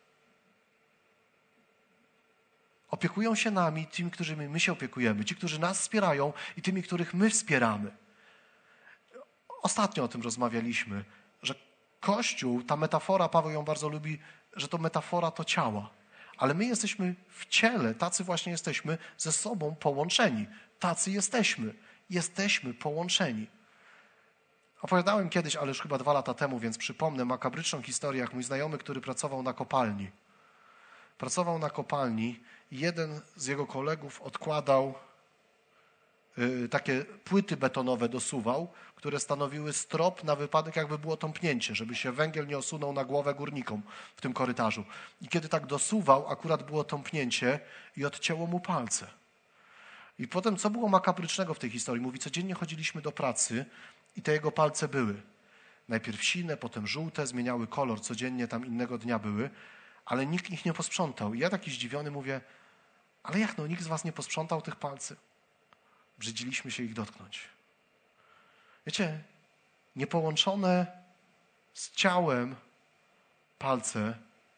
opiekują się nami, tymi, którymi my się opiekujemy, ci, którzy nas wspierają i tymi, których my wspieramy. Ostatnio o tym rozmawialiśmy, że Kościół, ta metafora, Paweł ją bardzo lubi, że to metafora to ciała. Ale my jesteśmy w ciele, tacy właśnie jesteśmy ze sobą połączeni. Tacy jesteśmy. Jesteśmy połączeni. Opowiadałem kiedyś, ale już chyba dwa lata temu, więc przypomnę makabryczną historię, jak mój znajomy, który pracował na kopalni. Pracował na kopalni i jeden z jego kolegów odkładał y, takie płyty betonowe, dosuwał, które stanowiły strop na wypadek, jakby było tąpnięcie, żeby się węgiel nie osunął na głowę górnikom w tym korytarzu. I kiedy tak dosuwał, akurat było tąpnięcie i odcięło mu palce. I potem, co było makabrycznego w tej historii? Mówi, codziennie chodziliśmy do pracy i te jego palce były. Najpierw sine, potem żółte, zmieniały kolor, codziennie tam innego dnia były, ale nikt ich nie posprzątał. I ja taki zdziwiony mówię, ale jak no, nikt z was nie posprzątał tych palcy? Brzydziliśmy się ich dotknąć. Wiecie, niepołączone z ciałem palce,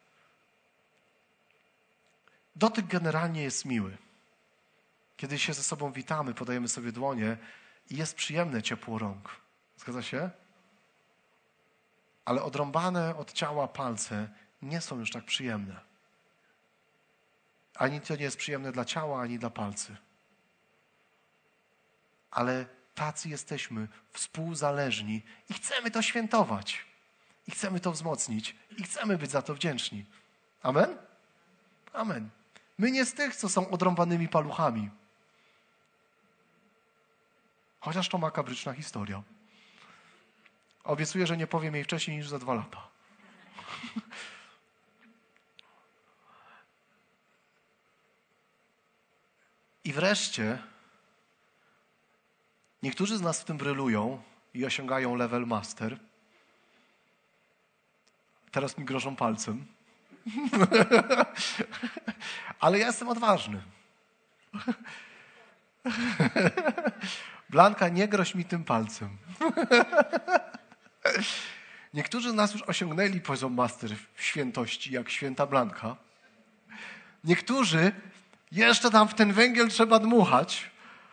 dotyk generalnie jest miły. Kiedy się ze sobą witamy, podajemy sobie dłonie i jest przyjemne ciepło rąk. Zgadza się? Ale odrąbane od ciała palce nie są już tak przyjemne. Ani to nie jest przyjemne dla ciała, ani dla palcy. Ale tacy jesteśmy, współzależni i chcemy to świętować. I chcemy to wzmocnić. I chcemy być za to wdzięczni. Amen? Amen. My nie z tych, co są odrąbanymi paluchami. Chociaż to makabryczna historia. Obiecuję, że nie powiem jej wcześniej niż za dwa lata. I wreszcie niektórzy z nas w tym brylują i osiągają level master. Teraz mi grożą palcem. Ale ja jestem odważny. Blanka, nie groź mi tym palcem. Niektórzy z nas już osiągnęli poziom master w świętości, jak święta Blanka. Niektórzy jeszcze tam w ten węgiel trzeba dmuchać.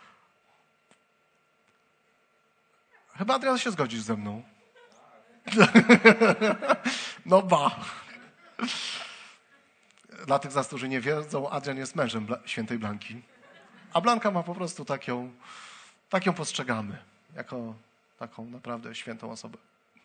Chyba Adrian się zgodzisz ze mną. No ba. Dla tych z nas, którzy nie wiedzą, Adrian jest mężem Bla- świętej Blanki. A Blanka ma po prostu taką, tak ją postrzegamy, jako taką naprawdę świętą osobę.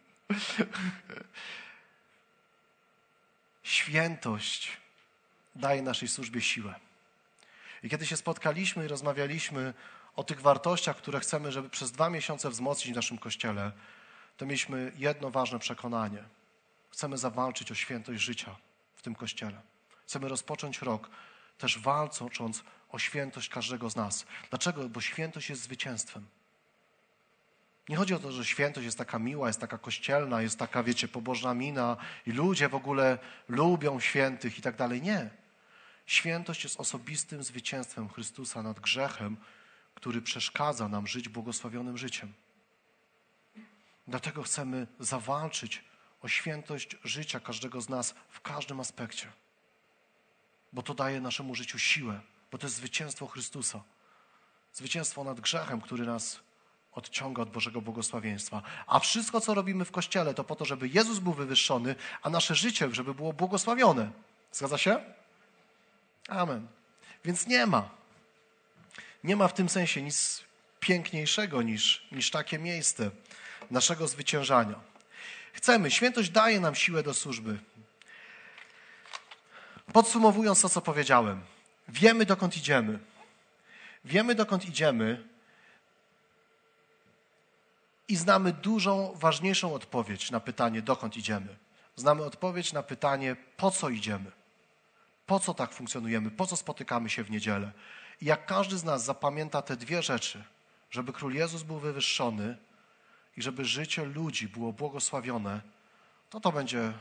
Świętość daje naszej służbie siłę. I kiedy się spotkaliśmy i rozmawialiśmy o tych wartościach, które chcemy, żeby przez dwa miesiące wzmocnić w naszym Kościele, to mieliśmy jedno ważne przekonanie. Chcemy zawalczyć o świętość życia w tym Kościele. Chcemy rozpocząć rok też walcząc o świętość każdego z nas. Dlaczego? Bo świętość jest zwycięstwem. Nie chodzi o to, że świętość jest taka miła, jest taka kościelna, jest taka, wiecie, pobożna mina i ludzie w ogóle lubią świętych i tak dalej. Nie. Świętość jest osobistym zwycięstwem Chrystusa nad grzechem, który przeszkadza nam żyć błogosławionym życiem. Dlatego chcemy zawalczyć o świętość życia każdego z nas w każdym aspekcie. Bo to daje naszemu życiu siłę, bo to jest zwycięstwo Chrystusa. Zwycięstwo nad grzechem, który nas odciąga od Bożego błogosławieństwa. A wszystko, co robimy w Kościele, to po to, żeby Jezus był wywyższony, a nasze życie, żeby było błogosławione. Zgadza się? Amen. Więc nie ma. Nie ma w tym sensie nic piękniejszego niż, niż takie miejsce naszego zwyciężania. Chcemy, świętość daje nam siłę do służby. Podsumowując to, co powiedziałem, wiemy, dokąd idziemy. Wiemy, dokąd idziemy i znamy dużą, ważniejszą odpowiedź na pytanie, dokąd idziemy. Znamy odpowiedź na pytanie, po co idziemy. Po co tak funkcjonujemy, po co spotykamy się w niedzielę. I jak każdy z nas zapamięta te dwie rzeczy, żeby Król Jezus był wywyższony i żeby życie ludzi było błogosławione, to to będzie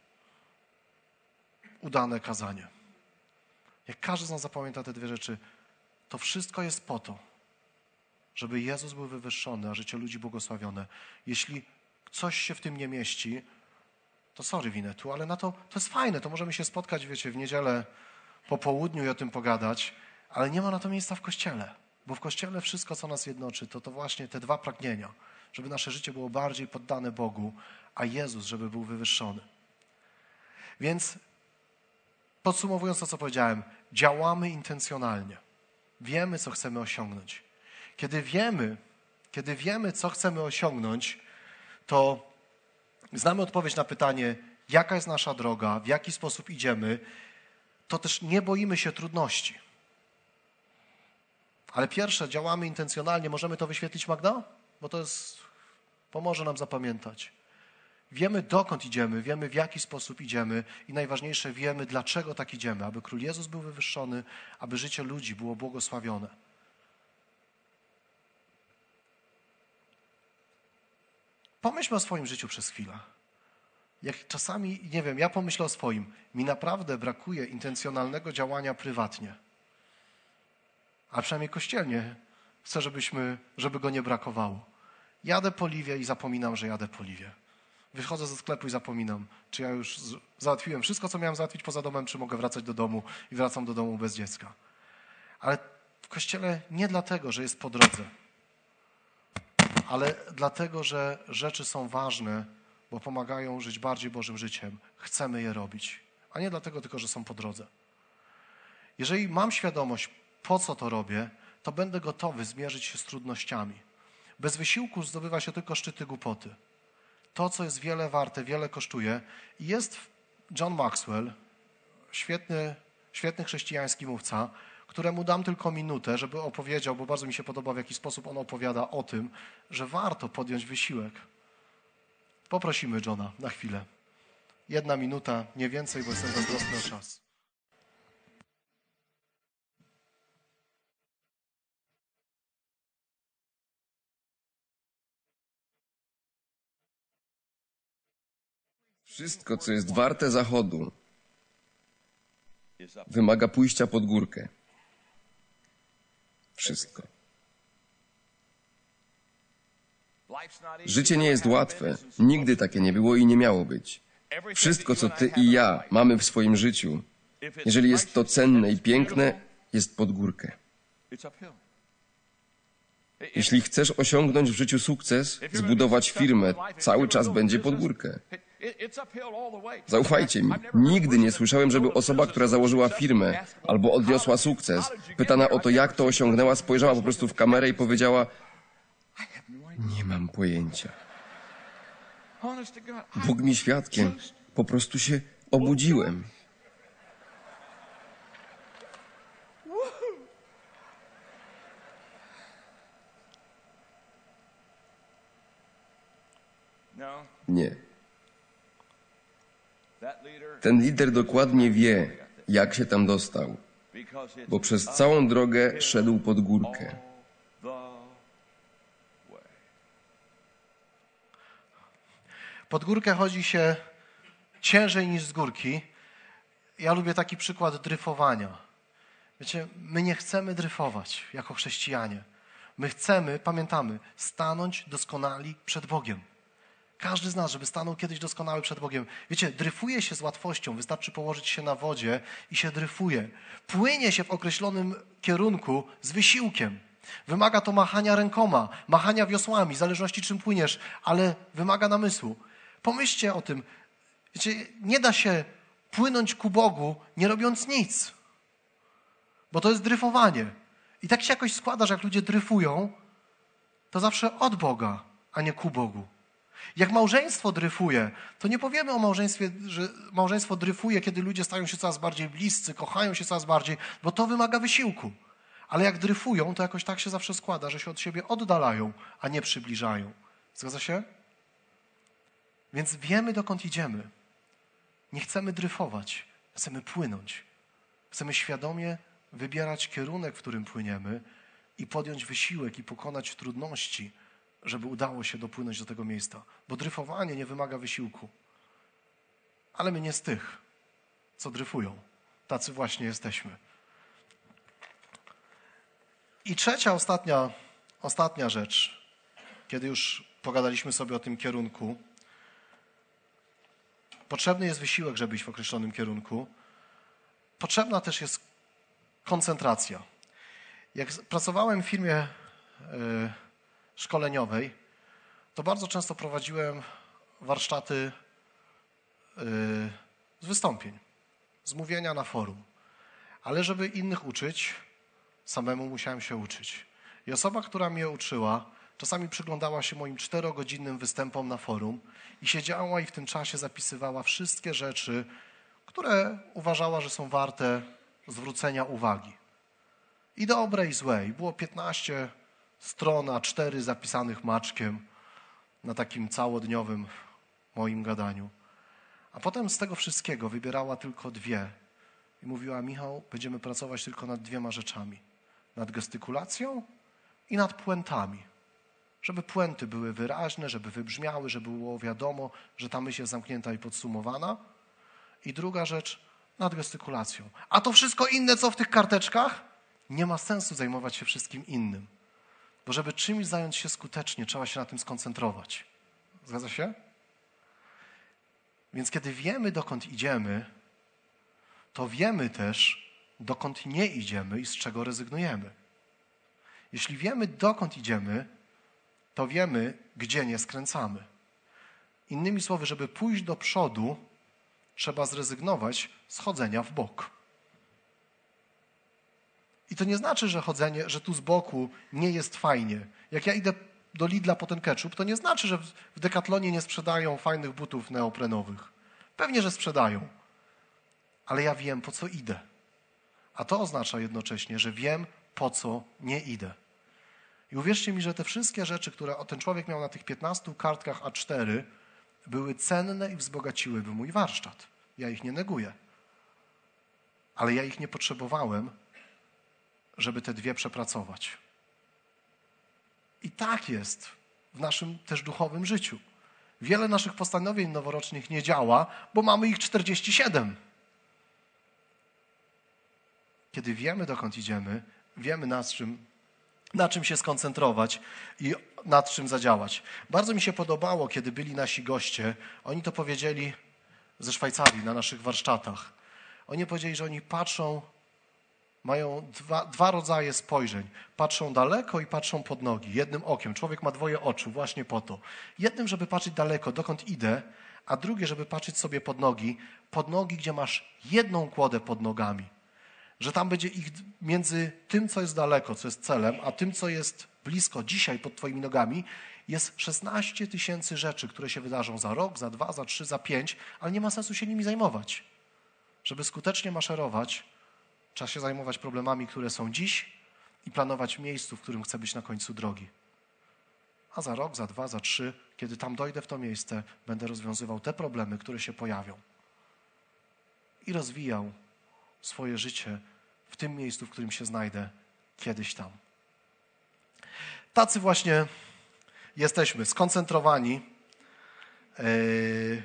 udane kazanie. Jak każdy z nas zapamięta te dwie rzeczy, to wszystko jest po to, żeby Jezus był wywyższony, a życie ludzi błogosławione. Jeśli coś się w tym nie mieści, to sorry Winetu, ale na to, to jest fajne, to możemy się spotkać, wiecie, w niedzielę po południu i o tym pogadać, ale nie ma na to miejsca w Kościele, bo w Kościele wszystko, co nas jednoczy, to to właśnie te dwa pragnienia, żeby nasze życie było bardziej poddane Bogu, a Jezus, żeby był wywyższony. Więc podsumowując to, co powiedziałem, działamy intencjonalnie. Wiemy, co chcemy osiągnąć. Kiedy wiemy, kiedy wiemy, co chcemy osiągnąć, to znamy odpowiedź na pytanie, jaka jest nasza droga, w jaki sposób idziemy, to też nie boimy się trudności. Ale pierwsze, działamy intencjonalnie. Możemy to wyświetlić, Magda? Bo to jest, pomoże nam zapamiętać. Wiemy, dokąd idziemy, wiemy, w jaki sposób idziemy i najważniejsze, wiemy, dlaczego tak idziemy. Aby Król Jezus był wywyższony, aby życie ludzi było błogosławione. Pomyślmy o swoim życiu przez chwilę. Jak czasami, nie wiem, ja pomyślę o swoim. Mi naprawdę brakuje intencjonalnego działania prywatnie. A przynajmniej kościelnie chcę, żebyśmy, żeby go nie brakowało. Jadę po Liwie i zapominam, że jadę po Liwie. Wychodzę ze sklepu i zapominam, czy ja już załatwiłem wszystko, co miałem załatwić poza domem, czy mogę wracać do domu i wracam do domu bez dziecka. Ale w kościele nie dlatego, że jest po drodze, ale dlatego, że rzeczy są ważne, bo pomagają żyć bardziej Bożym życiem. Chcemy je robić, a nie dlatego tylko, że są po drodze. Jeżeli mam świadomość, po co to robię, to będę gotowy zmierzyć się z trudnościami. Bez wysiłku zdobywa się tylko szczyty głupoty. To, co jest wiele warte, wiele kosztuje. I jest John Maxwell, świetny, świetny chrześcijański mówca, któremu dam tylko minutę, żeby opowiedział, bo bardzo mi się podoba, w jaki sposób on opowiada o tym, że warto podjąć wysiłek. Poprosimy Johna na chwilę. Jedna minuta, nie więcej, bo jestem zazdrosny o czas. Wszystko, co jest warte zachodu, wymaga pójścia pod górkę. Wszystko. Życie nie jest łatwe. Nigdy takie nie było i nie miało być. Wszystko, co ty i ja mamy w swoim życiu, jeżeli jest to cenne i piękne, jest pod górkę. Jeśli chcesz osiągnąć w życiu sukces, zbudować firmę, cały czas będzie pod górkę. Zaufajcie mi, nigdy nie słyszałem, żeby osoba, która założyła firmę albo odniosła sukces, pytana o to, jak to osiągnęła, spojrzała po prostu w kamerę i powiedziała: nie mam pojęcia. Bóg mi świadkiem, po prostu się obudziłem. Nie. Ten lider dokładnie wie, jak się tam dostał, bo przez całą drogę szedł pod górkę. Pod górkę chodzi się ciężej niż z górki. Ja lubię taki przykład dryfowania. Wiecie, my nie chcemy dryfować jako chrześcijanie. My chcemy, pamiętamy, stanąć doskonali przed Bogiem. Każdy z nas, żeby stanął kiedyś doskonały przed Bogiem. Wiecie, dryfuje się z łatwością. Wystarczy położyć się na wodzie i się dryfuje. Płynie się w określonym kierunku z wysiłkiem. Wymaga to machania rękoma, machania wiosłami, w zależności czym płyniesz, ale wymaga namysłu. Pomyślcie o tym. Wiecie, nie da się płynąć ku Bogu, nie robiąc nic. Bo to jest dryfowanie. I tak się jakoś składa, że jak ludzie dryfują, to zawsze od Boga, a nie ku Bogu. Jak małżeństwo dryfuje, to nie powiemy o małżeństwie, że małżeństwo dryfuje, kiedy ludzie stają się coraz bardziej bliscy, kochają się coraz bardziej, bo to wymaga wysiłku. Ale jak dryfują, to jakoś tak się zawsze składa, że się od siebie oddalają, a nie przybliżają. Zgadza się? Więc wiemy, dokąd idziemy. Nie chcemy dryfować, chcemy płynąć. Chcemy świadomie wybierać kierunek, w którym płyniemy i podjąć wysiłek i pokonać trudności, żeby udało się dopłynąć do tego miejsca. Bo dryfowanie nie wymaga wysiłku. Ale my nie z tych, co dryfują. Tacy właśnie jesteśmy. I trzecia, ostatnia, ostatnia rzecz, kiedy już pogadaliśmy sobie o tym kierunku. Potrzebny jest wysiłek, żeby iść w określonym kierunku. Potrzebna też jest koncentracja. Jak pracowałem w firmie y, szkoleniowej, to bardzo często prowadziłem warsztaty y, z wystąpień, z mówienia na forum. Ale żeby innych uczyć, samemu musiałem się uczyć. I osoba, która mnie uczyła, czasami przyglądała się moim czterogodzinnym występom na forum i siedziała i w tym czasie zapisywała wszystkie rzeczy, które uważała, że są warte zwrócenia uwagi. I dobre, i złe. I było piętnaście stron, a cztery zapisanych maczkiem na takim całodniowym moim gadaniu. A potem z tego wszystkiego wybierała tylko dwie. I mówiła: Michał, będziemy pracować tylko nad dwiema rzeczami. Nad gestykulacją i nad puentami. Żeby puenty były wyraźne, żeby wybrzmiały, żeby było wiadomo, że ta myśl jest zamknięta i podsumowana. I druga rzecz, nad gestykulacją. A to wszystko inne, co w tych karteczkach, nie ma sensu zajmować się wszystkim innym. Bo żeby czymś zająć się skutecznie, trzeba się na tym skoncentrować. Zgadza się? Więc kiedy wiemy, dokąd idziemy, to wiemy też, dokąd nie idziemy i z czego rezygnujemy. Jeśli wiemy, dokąd idziemy, to wiemy, gdzie nie skręcamy. Innymi słowy, żeby pójść do przodu, trzeba zrezygnować z chodzenia w bok. I to nie znaczy, że chodzenie, że tu z boku nie jest fajnie. Jak ja idę do Lidla po ten ketchup, to nie znaczy, że w Decathlonie nie sprzedają fajnych butów neoprenowych. Pewnie, że sprzedają. Ale ja wiem, po co idę. A to oznacza jednocześnie, że wiem, po co nie idę. I uwierzcie mi, że te wszystkie rzeczy, które ten człowiek miał na tych piętnastu kartkach A cztery, były cenne i wzbogaciłyby mój warsztat. Ja ich nie neguję. Ale ja ich nie potrzebowałem, żeby te dwie przepracować. I tak jest w naszym też duchowym życiu. Wiele naszych postanowień noworocznych nie działa, bo mamy ich czterdzieści siedem. Kiedy wiemy, dokąd idziemy, wiemy, nad czym, na czym się skoncentrować i nad czym zadziałać. Bardzo mi się podobało, kiedy byli nasi goście. Oni to powiedzieli ze Szwajcarii na naszych warsztatach. Oni powiedzieli, że oni patrzą, mają dwa, dwa rodzaje spojrzeń. Patrzą daleko i patrzą pod nogi. Jednym okiem. Człowiek ma dwoje oczu właśnie po to. Jednym, żeby patrzeć daleko, dokąd idę, a drugie, żeby patrzeć sobie pod nogi. Pod nogi, gdzie masz jedną kłodę pod nogami. Że tam będzie ich między tym, co jest daleko, co jest celem, a tym, co jest blisko dzisiaj pod twoimi nogami, jest szesnaście tysięcy rzeczy, które się wydarzą za rok, za dwa, za trzy, za pięć, ale nie ma sensu się nimi zajmować. Żeby skutecznie maszerować, trzeba się zajmować problemami, które są dziś i planować miejscu, w którym chcę być na końcu drogi. A za rok, za dwa, za trzy, kiedy tam dojdę w to miejsce, będę rozwiązywał te problemy, które się pojawią. I rozwijał swoje życie w tym miejscu, w którym się znajdę kiedyś tam. Tacy właśnie jesteśmy, skoncentrowani yy,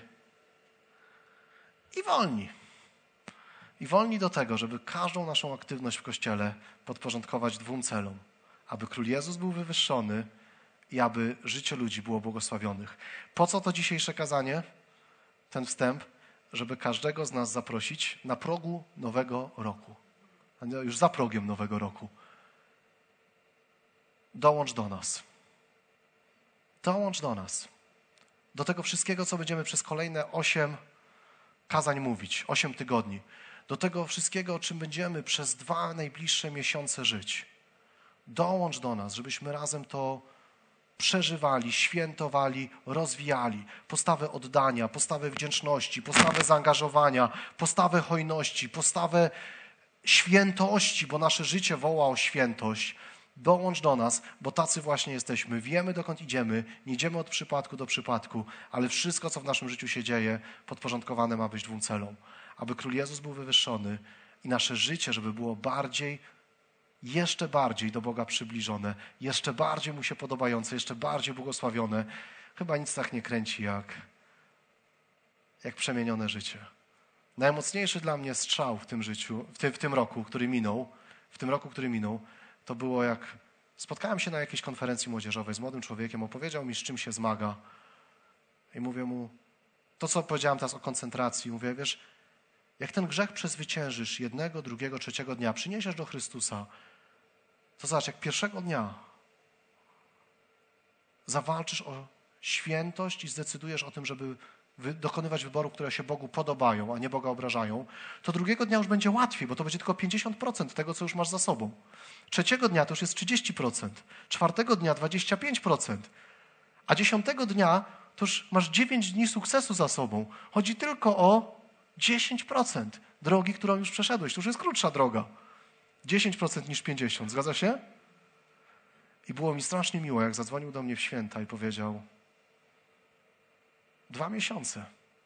i wolni. I wolni do tego, żeby każdą naszą aktywność w Kościele podporządkować dwóm celom. Aby Król Jezus był wywyższony i aby życie ludzi było błogosławionych. Po co to dzisiejsze kazanie? Ten wstęp, żeby każdego z nas zaprosić na progu nowego roku. Już za progiem nowego roku. Dołącz do nas. Dołącz do nas. Do tego wszystkiego, co będziemy przez kolejne osiem kazań mówić, osiem tygodni. Do tego wszystkiego, o czym będziemy przez dwa najbliższe miesiące żyć. Dołącz do nas, żebyśmy razem to przeżywali, świętowali, rozwijali. Postawę oddania, postawę wdzięczności, postawę zaangażowania, postawę hojności, postawę świętości, bo nasze życie woła o świętość. Dołącz do nas, bo tacy właśnie jesteśmy. Wiemy, dokąd idziemy, nie idziemy od przypadku do przypadku, ale wszystko, co w naszym życiu się dzieje, podporządkowane ma być dwóm celom. Aby Król Jezus był wywyższony i nasze życie, żeby było bardziej, jeszcze bardziej do Boga przybliżone, jeszcze bardziej Mu się podobające, jeszcze bardziej błogosławione. Chyba nic tak nie kręci jak, jak przemienione życie. Najmocniejszy dla mnie strzał w tym życiu, w tym, w tym roku, który minął, w tym roku, który minął, to było jak spotkałem się na jakiejś konferencji młodzieżowej z młodym człowiekiem, opowiedział mi, z czym się zmaga. I mówię mu, to co powiedziałem teraz o koncentracji, mówię, wiesz, jak ten grzech przezwyciężysz jednego, drugiego, trzeciego dnia, przyniesiesz do Chrystusa, to zobacz, jak pierwszego dnia zawalczysz o świętość i zdecydujesz o tym, żeby wy, dokonywać wyborów, które się Bogu podobają, a nie Boga obrażają, to drugiego dnia już będzie łatwiej, bo to będzie tylko pięćdziesiąt procent tego, co już masz za sobą. Trzeciego dnia to już jest trzydzieści procent, czwartego dnia dwadzieścia pięć procent, a dziesiątego dnia to już masz dziewięć dni sukcesu za sobą. Chodzi tylko o dziesięć procent drogi, którą już przeszedłeś. To już jest krótsza droga. dziesięć procent niż pięćdziesiąt. Zgadza się? I było mi strasznie miło, jak zadzwonił do mnie w święta i powiedział: dwa miesiące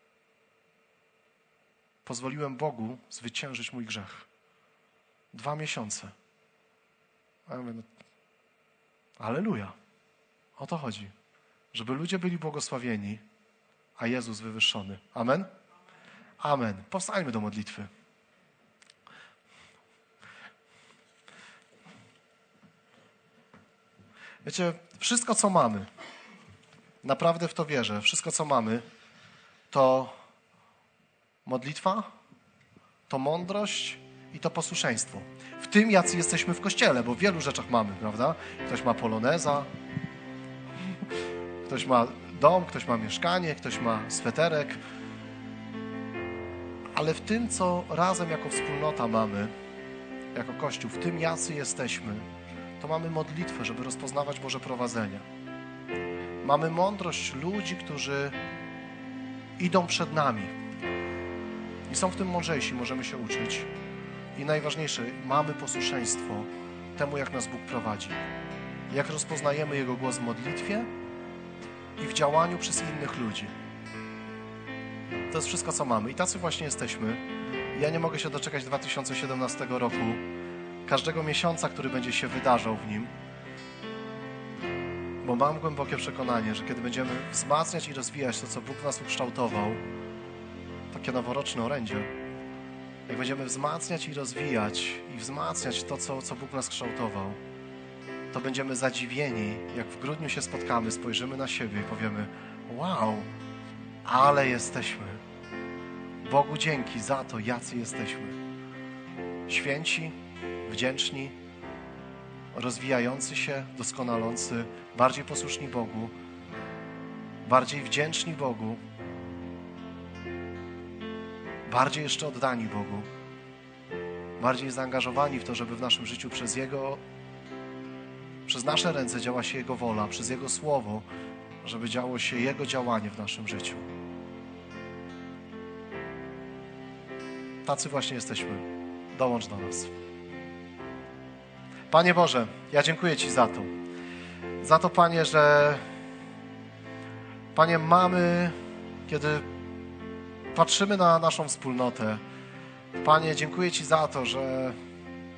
pozwoliłem Bogu zwyciężyć mój grzech. Dwa miesiące. A ja mówię, no, alleluja. O to chodzi. Żeby ludzie byli błogosławieni, a Jezus wywyższony. Amen? Amen. Powstańmy do modlitwy. Wiecie, wszystko co mamy, naprawdę w to wierzę, wszystko co mamy, to modlitwa, to mądrość i to posłuszeństwo. W tym, jacy jesteśmy w Kościele, bo w wielu rzeczach mamy, prawda? Ktoś ma poloneza, ktoś ma dom, ktoś ma mieszkanie, ktoś ma sweterek, ale w tym, co razem jako wspólnota mamy, jako Kościół, w tym, jacy jesteśmy, to mamy modlitwę, żeby rozpoznawać Boże prowadzenie. Mamy mądrość ludzi, którzy idą przed nami i są w tym mądrzejsi, możemy się uczyć. I najważniejsze, mamy posłuszeństwo temu, jak nas Bóg prowadzi. Jak rozpoznajemy Jego głos w modlitwie i w działaniu przez innych ludzi. To jest wszystko, co mamy. I tacy właśnie jesteśmy. Ja nie mogę się doczekać dwa tysiące siedemnastego roku, każdego miesiąca, który będzie się wydarzał w nim, bo mam głębokie przekonanie, że kiedy będziemy wzmacniać i rozwijać to, co Bóg w nas ukształtował, takie noworoczne orędzie, jak będziemy wzmacniać i rozwijać i wzmacniać to, co, co Bóg w nas kształtował, to będziemy zadziwieni, jak w grudniu się spotkamy, spojrzymy na siebie i powiemy: wow, ale jesteśmy. Bogu dzięki za to, jacy jesteśmy. Święci, wdzięczni, rozwijający się, doskonalący, bardziej posłuszni Bogu, bardziej wdzięczni Bogu, bardziej jeszcze oddani Bogu, bardziej zaangażowani w to, żeby w naszym życiu przez Jego, przez nasze ręce działa się Jego wola, przez Jego Słowo, żeby działo się Jego działanie w naszym życiu. Tacy właśnie jesteśmy. Dołącz do nas. Panie Boże, ja dziękuję Ci za to. Za to, Panie, że Panie, mamy, kiedy patrzymy na naszą wspólnotę, Panie, dziękuję Ci za to, że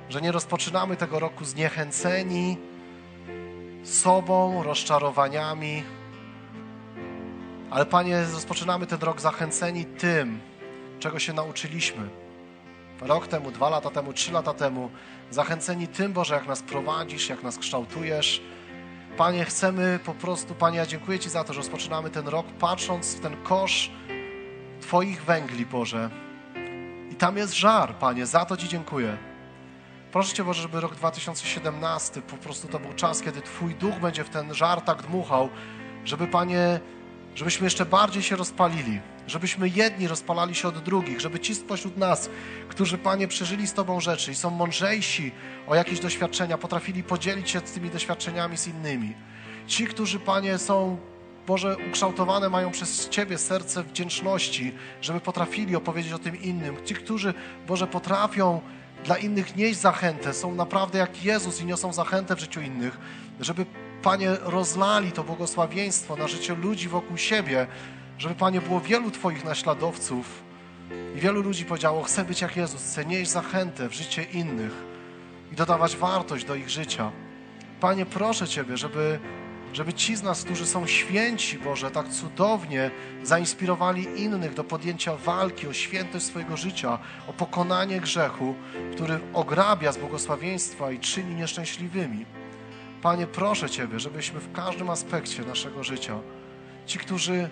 że nie rozpoczynamy tego roku zniechęceni sobą, rozczarowaniami, ale Panie, rozpoczynamy ten rok zachęceni tym, czego się nauczyliśmy. Rok temu, dwa lata temu, trzy lata temu, zachęceni tym, Boże, jak nas prowadzisz, jak nas kształtujesz. Panie, chcemy po prostu, Panie, ja dziękuję Ci za to, że rozpoczynamy ten rok patrząc w ten kosz Twoich węgli, Boże. I tam jest żar, Panie, za to Ci dziękuję. Proszę Cię, Boże, żeby rok dwa tysiące siedemnasty po prostu to był czas, kiedy Twój duch będzie w ten żar tak dmuchał, żeby, Panie, żebyśmy jeszcze bardziej się rozpalili, żebyśmy jedni rozpalali się od drugich, żeby ci spośród nas, którzy, Panie, przeżyli z Tobą rzeczy i są mądrzejsi o jakieś doświadczenia, potrafili podzielić się z tymi doświadczeniami z innymi. Ci, którzy, Panie, są, Boże, ukształtowane, mają przez Ciebie serce wdzięczności, żeby potrafili opowiedzieć o tym innym. Ci, którzy, Boże, potrafią dla innych nieść zachętę, są naprawdę jak Jezus i niosą zachętę w życiu innych, żeby, Panie, rozlali to błogosławieństwo na życie ludzi wokół siebie, żeby, Panie, było wielu Twoich naśladowców i wielu ludzi powiedziało, chcę być jak Jezus, chcę nieść zachętę w życie innych i dodawać wartość do ich życia. Panie, proszę Ciebie, żeby, żeby ci z nas, którzy są święci, Boże, tak cudownie zainspirowali innych do podjęcia walki o świętość swojego życia, o pokonanie grzechu, który ograbia z błogosławieństwa i czyni nieszczęśliwymi. Panie, proszę Ciebie, żebyśmy w każdym aspekcie naszego życia, ci, którzy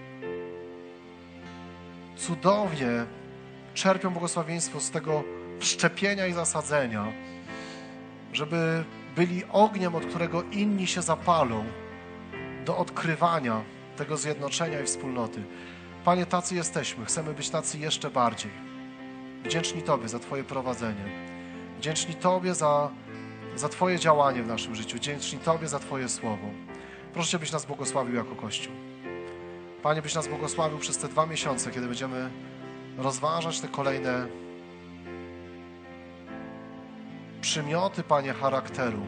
cudownie czerpią błogosławieństwo z tego wszczepienia i zasadzenia, żeby byli ogniem, od którego inni się zapalą do odkrywania tego zjednoczenia i wspólnoty. Panie, tacy jesteśmy. Chcemy być tacy jeszcze bardziej. Wdzięczni Tobie za Twoje prowadzenie. Wdzięczni Tobie za, za Twoje działanie w naszym życiu. Wdzięczni Tobie za Twoje słowo. Proszę Cię, byś nas błogosławił jako Kościół. Panie, byś nas błogosławił przez te dwa miesiące, kiedy będziemy rozważać te kolejne przymioty, Panie, charakteru,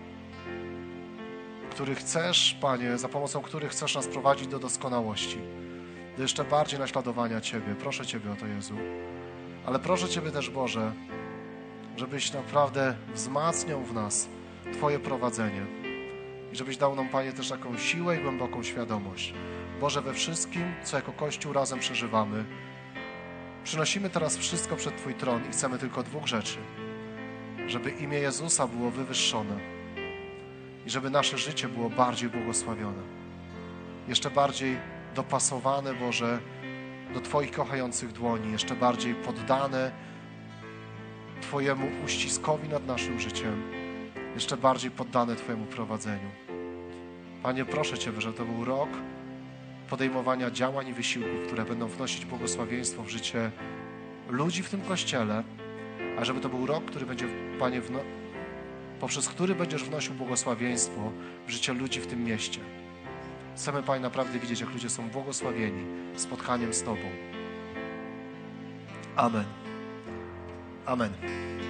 który chcesz, Panie, za pomocą których chcesz nas prowadzić do doskonałości, do jeszcze bardziej naśladowania Ciebie. Proszę Ciebie o to, Jezu. Ale proszę Ciebie też, Boże, żebyś naprawdę wzmacniał w nas Twoje prowadzenie i żebyś dał nam, Panie, też taką siłę i głęboką świadomość. Boże, we wszystkim, co jako Kościół razem przeżywamy, przynosimy teraz wszystko przed Twój tron i chcemy tylko dwóch rzeczy. Żeby imię Jezusa było wywyższone i żeby nasze życie było bardziej błogosławione. Jeszcze bardziej dopasowane, Boże, do Twoich kochających dłoni, jeszcze bardziej poddane Twojemu uściskowi nad naszym życiem, jeszcze bardziej poddane Twojemu prowadzeniu. Panie, proszę Cię, żeby to był rok podejmowania działań i wysiłków, które będą wnosić błogosławieństwo w życie ludzi w tym Kościele, a żeby to był rok, który będzie, Panie, wno... poprzez który będziesz wnosił błogosławieństwo w życie ludzi w tym mieście. Chcemy, Panie, naprawdę widzieć, jak ludzie są błogosławieni spotkaniem z Tobą. Amen. Amen.